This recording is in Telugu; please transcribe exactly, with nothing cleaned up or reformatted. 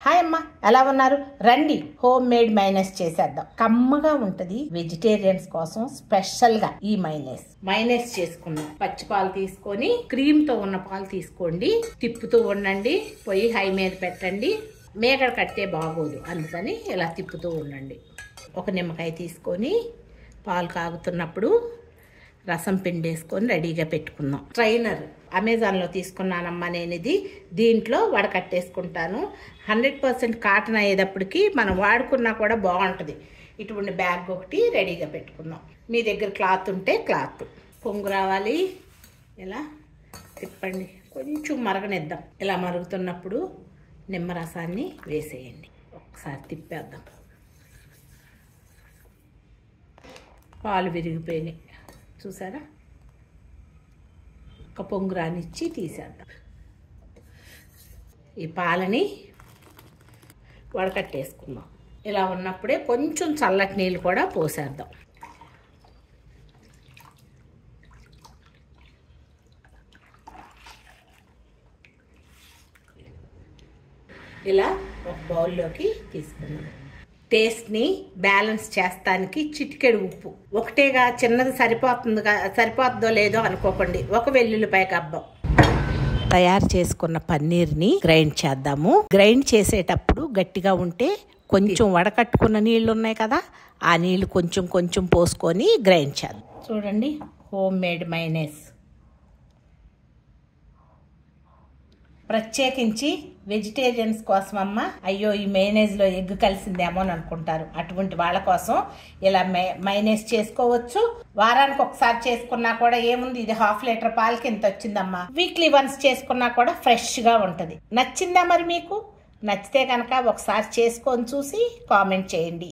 హాయ్ అమ్మ, ఎలా ఉన్నారు? రండి హోమ్ మేడ్ మైనస్ చేసేద్దాం. కమ్మగా ఉంటది. వెజిటేరియన్స్ కోసం స్పెషల్ గా ఈ మైనస్ మైనస్ చేసుకుందాం. పచ్చి పాలు తీసుకొని క్రీమ్ తో ఉన్న పాలు తీసుకోండి. తిప్పుతూ ఉండండి. పొయ్యి హై మీద పెట్టండి. మేగడ కట్టే బాగోదు, అందుకని ఇలా తిప్పుతూ ఉండండి. ఒక నిమ్మకాయ తీసుకొని పాలు కాగుతున్నప్పుడు రసం పిండేసుకొని రెడీగా పెట్టుకుందాం. ట్రైనర్ అమెజాన్లో తీసుకున్నానమ్మా నేను. ఇది దీంట్లో వడకట్టేసుకుంటాను. హండ్రెడ్ పర్సెంట్ కాటన్ అయ్యేటప్పటికి మనం వాడుకున్నా కూడా బాగుంటుంది. ఇటువంటి బ్యాగ్ ఒకటి రెడీగా పెట్టుకుందాం. మీ దగ్గర క్లాత్ ఉంటే క్లాత్. పొంగు రావాలి, ఇలా తిప్పండి. కొంచెం మరగనిద్దాం. ఇలా మరుగుతున్నప్పుడు నిమ్మరసాన్ని వేసేయండి. ఒకసారి తిప్పేద్దాం. పాలు విరిగిపోయినాయి చూసారా? ఒక పొంగు రానిచ్చి తీసేద్దాం. ఈ పాలని వడకట్టేసుకుందాం. ఇలా ఉన్నప్పుడే కొంచెం చల్లటి నీళ్ళు కూడా పోసేద్దాం. ఇలా ఒక బౌల్లోకి తీసుకుందాం. టేస్ట్ని బ్యాలెన్స్ చేస్తానికి చిటికెడు ఉప్పు. ఒకటేగా చిన్నది సరిపోతుంది, సరిపోతుందో లేదో అనుకోకండి. ఒక వెల్లుల్లిపాయ కబ్బం. తయారు చేసుకున్న పన్నీర్ని గ్రైండ్ చేద్దాము. గ్రైండ్ చేసేటప్పుడు గట్టిగా ఉంటే కొంచెం వడకట్టుకున్న నీళ్ళు ఉన్నాయి కదా, ఆ నీళ్ళు కొంచెం కొంచెం పోసుకొని గ్రైండ్ చేద్దాం. చూడండి, హోమ్ మేడ్ మైనస్. ప్రత్యేకించి వెజిటేరియన్స్ కోసం అమ్మ. అయ్యో, ఈ మైనస్లో ఎగ్ కలిసిందేమో అని అనుకుంటారు. అటువంటి వాళ్ళ కోసం ఇలా మైనస్ చేసుకోవచ్చు. వారానికి ఒకసారి చేసుకున్నా కూడా ఏముంది, ఇది హాఫ్ లీటర్ పాలకి ఇంత వచ్చిందమ్మా. వీక్లీ వన్స్ చేసుకున్నా కూడా ఫ్రెష్గా ఉంటుంది. నచ్చిందా మరి మీకు? నచ్చితే కనుక ఒకసారి చేసుకొని చూసి కామెంట్ చేయండి.